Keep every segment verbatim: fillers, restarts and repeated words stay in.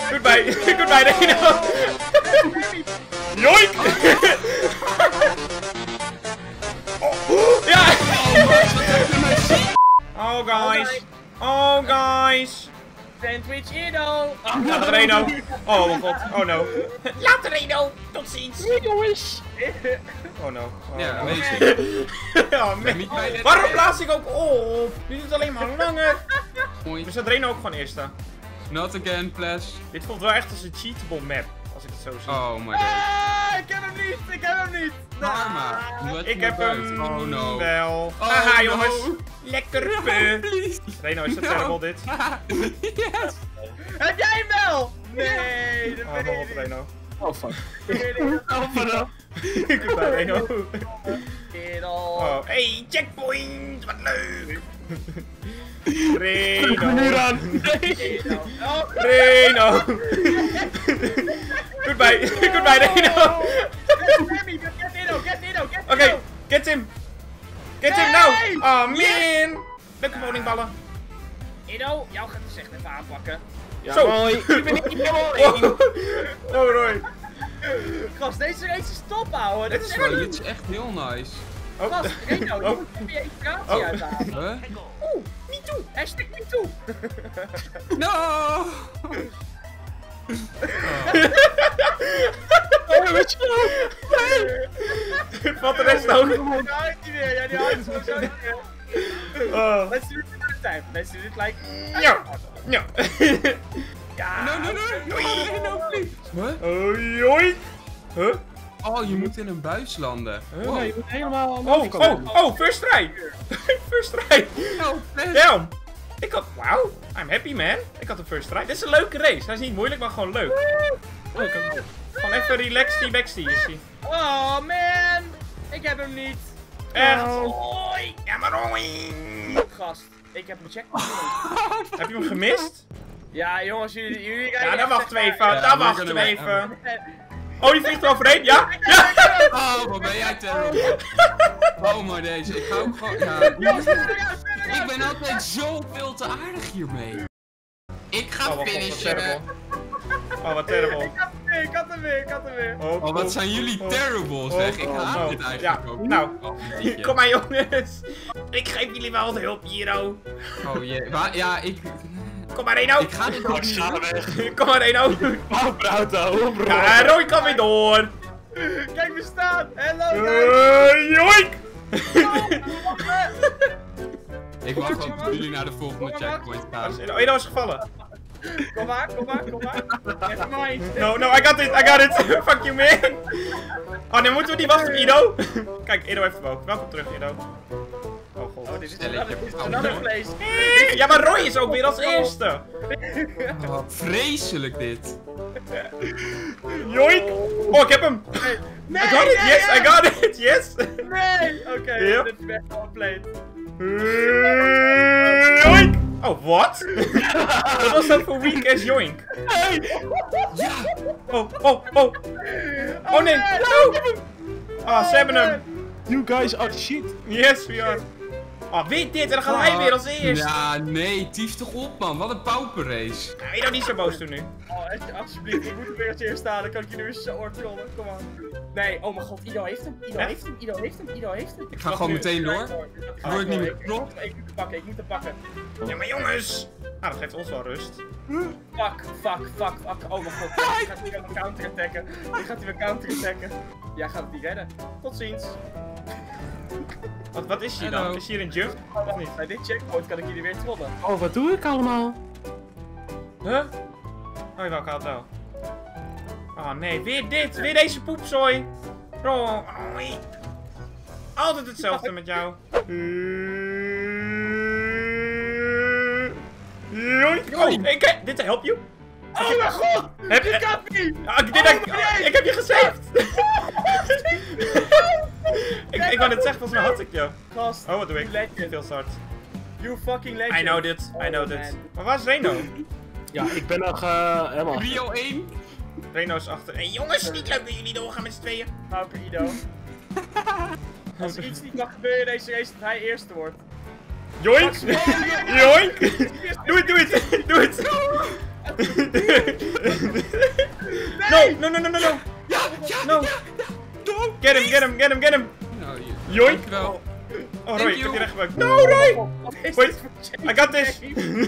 Goodbye, goodbye Reno. Joink! Oh, ja! Oh guys. Oh guys. Sandwich Ido. Laat Reno. Oh mijn god. Oh no. Laat Reno. Tot ziens. jongens. Oh no. Oh, Ja, no. amazing. Ja, man. Waarom blaas ik ook op? Die doet het alleen maar langer. Mooi. We zetten Reno ook gewoon eerste. Not again, Flash. Dit voelt wel echt als een cheatable map. Als ik het zo zie. Oh my god. Ah, ik heb hem niet. Ik heb hem niet. Karma. Let Ik me heb buiten. hem Oh no. wel. Oh, Haha no. jongens. Lekker puh. Please. Reno, is dat No. terrible dit? Yes. Heb jij hem wel? Nee, dat Oh, ben wel ik op niet. Reno. Oh fuck. Ido. Goodbye Reno. Oh. Oh, hey, checkpoint! Wat leuk! Reno! Nu aan. Oh. Reno! Goodbye! Goodbye Reno! Sammy, get Ido, get Ido, get Ido. Oké, get him! Get him now! Oh man! Leuke bowlingballen! Ido, jou gaat dus echt even aanpakken. Ja, Zo. mooi. Ik ben niet helemaal Oh, oh Roy! Gast, deze race is top, ouwe. Dit is Oh, wel dit is echt heel nice. Oh, Gast, Reno, oh. je moet even je educatie Oh. uithalen. Huh? Oeh, me too. Hashtag me too. No! Oh, weet je Wat de rest ook? Ja, die houdt niet meer. Ja, die houdt zo zo niet meer. Oh. Let's do it another time. Let's do it like... Ja! Ja! Ja. No, no, no! No, no, please! Huh? Oh, joink! Huh? Oh, je moet in een buis landen. Huh? Nee, je moet helemaal aan de Oh, overkant. oh, oh, first try! First try! Oh, Flash. Damn! Ik had, wauw, I'm happy man. Ik had een first try. Dit is een leuke race. Hij is niet moeilijk, maar gewoon leuk. Oh, ik heb hem. Gewoon even relaxed backstie is hij. Oh, man. Ik heb hem niet. Echt? Hoi. Ja, maar Roy! Gast, ik heb hem check. Heb je hem gemist? Ja, jongens, jullie... jullie Ja, dan wachten we even. Ja, Dan we're wachten we gonna- even. Oh, die vliegt er overheen. Ja? Ja! Oh, wat ben jij terrible. Oh, maar deze. Ik ga ook gewoon... Ja, ik ben altijd zoveel te aardig hiermee. Ik ga Oh, wat finishen. terrible. Oh, wat terrible. Ik had hem weer, ik had hem weer, ik had hem weer. Oh, Oh, wat zijn jullie terrible, zeg. Ik oh, haat oh. dit eigenlijk Ja, ook. nou. Oh, jeetje. Kom maar jongens. Ik geef jullie wel de hulp, Hiro. Oh jee. Wa- Ja, ik... Kom maar Reno. Ik ga dit ook niet doen. weg. Kom maar Reno. Oh, auto. Ja, Roy kan weer door. Kijk, we staan. Hallo, guys. Uh, joink. Ik wacht gewoon tot jullie naar de volgende checkpoint gaan. Oh, Reno is gevallen. Kom maar, kom maar, kom maar. Never mind. No, no, I got it, I got it. Fuck you, man. Oh, nu moeten we niet wachten op Ido. Kijk, Ido heeft hem ook. Welkom terug, Ido. Oh god. Oh, dit is Stelletje another, dit is vrouwen. another place. Ja, maar Roy is ook weer als eerste. Oh, vreselijk dit. Joink. Oh, ik heb hem. Nee, I got it, nee, yes, nee. I got it, yes. Nee! Oké, Yep. dit is best wel een plate. Joink. Oh, wat? Wat was dat voor weak as joink? Ja! Oh, oh, oh. Oh nee, no. Ah, ze hebben hem. You guys are shit. Yes, we are. Oh, weet dit, en dan gaat hij weer als eerst. Ja, nee, tief toch op man, wat een pauperrace. Ja, Ido niet zo boos doen nu. Oh, echt, alsjeblieft, ik moet er weer als eerst staan, dan kan ik jullie weer zo ortrollen. Kom aan. Nee, oh mijn god, Ido heeft hem, Ido Echt? heeft hem, Ido heeft hem, Ido heeft hem. Ik ga gewoon nu? meteen door. Word ik niet meer Ik geklopt? ik moet hem pakken, ik moet hem pakken. Ja, maar jongens. Nou, dat geeft ons wel rust. Fuck, fuck, fuck, fuck. Oh mijn god, die gaat hier weer counter-attacken. Die gaat hier weer counter-attacken. Jij gaat het niet redden. Tot ziens. Wat, wat is hier dan? Hallo. Is hier een jump? Oh, Of wacht, niet? bij dit checkpoint kan ik jullie weer trollen. Oh, wat doe ik allemaal? Huh? Oh, jawel, ik had het wel. Oh nee, weer dit. Weer deze poepzooi. Roy. Altijd hetzelfde met jou. Joink. Oh, ik, dit help you. Oh mijn god! Heb Dit je... kan niet! Ah, ik, dit, ik, ik heb je gesaved. ik, ik wou net zeggen, volgens mij had ik je. Gast, Oh, wat doe ik? you legend. Veel start. You fucking legend. I know dit, I know Oh, dit. man. Maar waar is Reno? Ja, ik ben nog uh, helemaal... Rio één? Reno is achter. Hé hey, jongens, niet leuk dat jullie doorgaan met z'n tweeën. Pauper Ido. Als er iets niet mag gebeuren in deze race, dat hij eerste wordt. Joink! Joink! Doe het, doe het! Doe het! No, no, no, no, no, no. Ja, ja, No. ja, ja. No. Get him, get him, get him, get him. Nou, hier. Yoink. Dankjewel. Oh, Thank Roy, ik heb you. die recht gebruikt. No, Roy. Wat is Wait, dit voor I got this.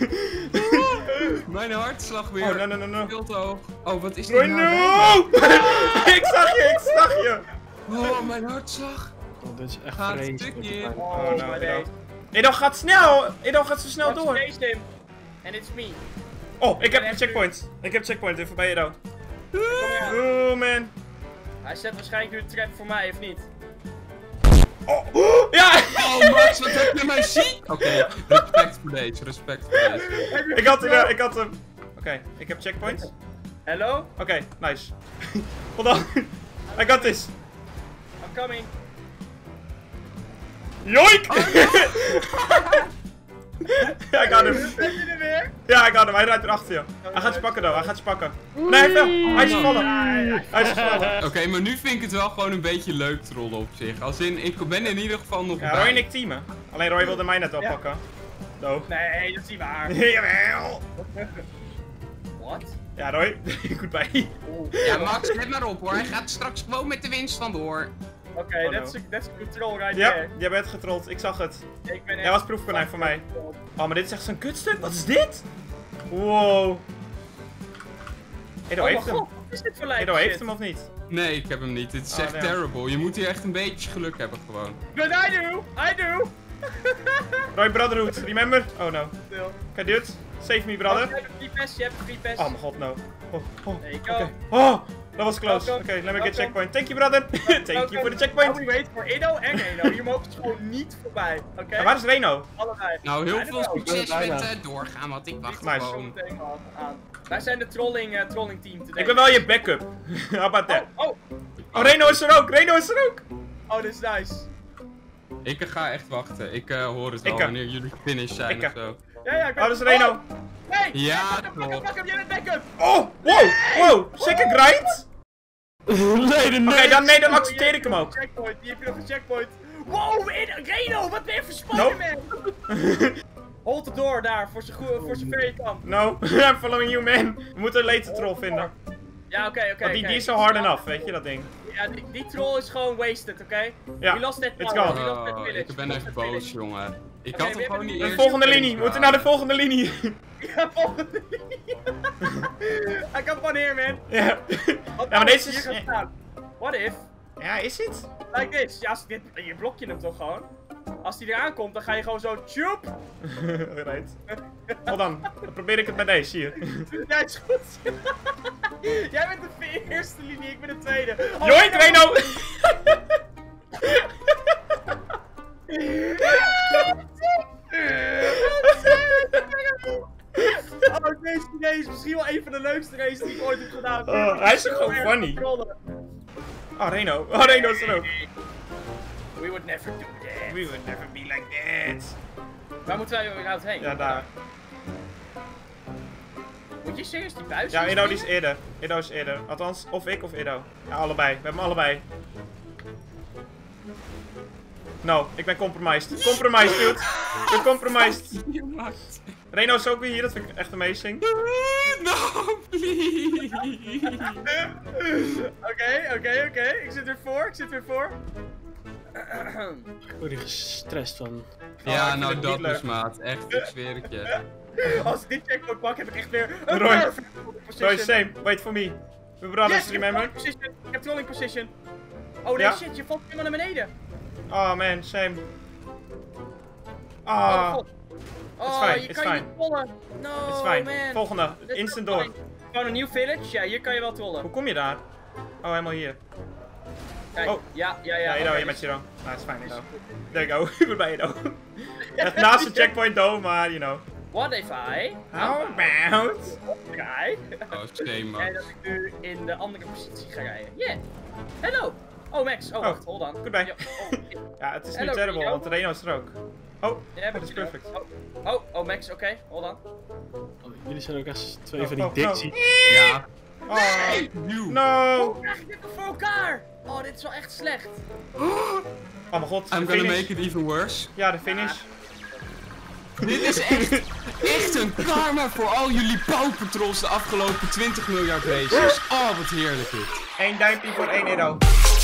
Mijn hartslag weer. Oh, no, no, no, no. Veel te hoog. Oh, wat is dit Roy, nou? no. Ik zag je, ik zag je. Oh, mijn hartslag. Oh, dit is echt Gaat vreselijk. stukje. Oh, Oh, no, my Edo. days. Edo gaat snel. Edo gaat zo snel door. Chase him. And it's me. Oh, ik heb een checkpoint. Ik heb checkpoint, even bij Edo. Kom maar. Oh, man. Hij zet waarschijnlijk nu een trap voor mij, of niet? Oh, ja. Oh, Max, wat heb je mij zien? Oké, respect voor deze, respect voor deze. Ik had hem, ik had hem. Oké, ik heb checkpoint. Hello? Oké, nice. Hold on. I got this. I'm coming. Yoink! Ja, ik got hem. Ben je er weer? Ja, ik got hem. Hij rijdt erachter je. Hij gaat je pakken, though. Hij gaat je pakken. Nee, hij fell. Hij is gevallen. Hij is gevallen. Oké, maar nu vind ik het wel gewoon een beetje leuk trollen op zich. Als in, ik ben in ieder geval nog Ja, bij. Roy en ik teamen. Alleen Roy wilde mij net wel Ja. pakken. No. Nee, dat is niet waar. Jawel. Wat? Ja, Roy. Goodbye. Ja, Max, let maar op hoor. Hij gaat straks gewoon met de winst vandoor. Oké, Oh, that's no. a that's a control right Ja, there. jij bent getrold. Ik zag het. Ik ben echt... Jij was proefkonijn voor mij. Oh, maar dit is echt zo'n kutstuk. Wat is dit? Wow. Edo Oh heeft mijn hem. god, wat is dit voor lijp Edo shit? heeft hem of niet? Nee, ik heb hem niet. Dit is Oh, echt damn. terrible. Je moet hier echt een beetje geluk hebben gewoon. But I do! I do! Roy Brotherhood, remember? Oh no. Stil. Can I do it? Save me, Je brother. hebt een free pass, je hebt een free pass. Oh mijn god, no. Oh, oh. There you Oké. go. Oh, dat was close. Oké, Welkom. let me get Welkom. checkpoint. Thank you, brother. Thank you for the Now we checkpoint. wait voor Edo en Reno. Hier mogen ze gewoon niet voorbij. Oké? En waar is Reno? Allebei. Nou, heel I veel don't know. succes Bijna. met uh, doorgaan, want ik wacht Nice. gewoon. Zo meteen al aan. Wij zijn de trolling, uh, trolling team today. Ik ben wel je backup. How about that? Oh, oh, Oh, Reno is er ook. Reno is er ook. oh, dit is nice. Ik ga echt wachten. Ik uh, hoor het Ik, wel uh, wanneer jullie finish zijn ik, of zo. Ja, ja, ik ben... Oh, dat is Reno. Oh, nee! Ja, pak hem, pak hem, klopt. pak hem, jij bent backup! Oh, wow, wow. Sikke grind. Nee, de Oké, nee. dan, nee, dan Oh, accepteer hier ik hem heb je ook. nog een checkpoint, hier heb je nog een checkpoint. Wow, Ed- Reno, wat ben je voor Spider-Man? Hold the door daar, voor zo voor zover je kan. No, I'm following you, man. We moeten een later troll vinden. Ja, oké, oké. Want die, oké. die is zo hard enough, weet je dat ding. Ja, die, die troll is gewoon wasted, oké? Ja, Die lost that let's power, go. die lost that Oh, village, ik ben die echt lost that boos, village. jongen. Ik Oké, had we hem gewoon hebben niet nu De eerst volgende erin linie, we moeten naar de gehaald. volgende linie. Ja, volgende linie. I come van here, man. Ja. Wat Ja, maar nou deze hier is... gaat staan? What if? Ja, is het? Like this. Ja, als dit, je blok je hem toch gewoon? Als die eraan komt, dan ga je gewoon zo tjoep. Right. Hold on, dan probeer ik het met deze, hier. Ja, is goed. Jij bent de eerste linie, ik ben de tweede. Oh, Joink, Reno! Oh, deze idee is misschien wel een van de leukste races die ik ooit heb gedaan. Oh, hij is ook gewoon Zo erg funny. controle. Oh, Reno. Oh, Reno is er ook. We would never do that. We would never be like that. Waar moeten wij weer uit heen? Ja, daar. Moet je serieus die buis Ja, zien Edo die is springen? eerder. Edo is eerder. Althans, of ik of Edo. Ja, allebei. We hebben hem allebei. No, ik ben compromised. Compromised, dude. Ik ben compromised. Je maakt. Reno is ook weer hier, dat vind ik echt amazing. No, please. Oké, oké, oké. Ik zit weer voor, ik zit weer voor. Ik word hier gestrest van. Oh, Ja, ik vind nou het dat niet leuk. dus, maat. Echt, ik zweer het je. Als ik dit checkpoint pak, heb ik echt weer een Roy. perfect position. Roy, same. Wait for me. We brothers, Yes, ik heb remember? trolling position. Ik heb trolling position. Oh nee, Ja? shit, je valt helemaal naar beneden. Oh man, same. Oh, Ah, god. Oh, fine, je it's kan je fine. niet trollen. No, it's fine. man. Volgende, Dit is instant wel door. fine. Gewoon een nieuw village? Ja, hier kan je wel trollen. Hoe kom je daar? Oh, helemaal hier. Kijk, Oh. ja, ja, ja. Ja, Edo, oké, je met dus- Edo. Ah, it's fine, Edo. There you go. Ik ben bij Edo. Echt naast de checkpoint, though, maar you know. What if I... How about... Guy. Oh, shame, En man. dat ik nu in de andere positie ga rijden. Yeah. Hello. Oh, Max. Oh, wacht. Hold on. goodbye. Ja, oh, shit. Ja, het is nu Hello, terrible, Reno. want Reno is er ook. Oh, Ja, dat is perfect. Oh, oh, oh Max, oké. Hold on. Oh, jullie zijn ook echt twee Oh, van die oh, dictie. Ja. Oh, Nieuw. no. Hoe krijg ik dit nog voor elkaar? Oh, dit is wel echt slecht. Oh mijn god, I'm de gonna finish. make it even worse. Ja, de finish. Dit is echt, echt een karma voor al jullie Paw Patrols de afgelopen twintig miljard races. Oh, wat heerlijk dit. Eén duimpje voor één euro.